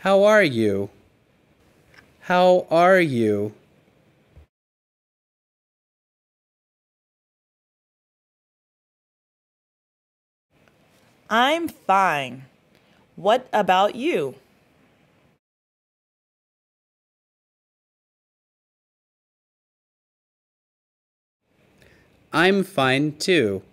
How are you? How are you? I'm fine. What about you? I'm fine too.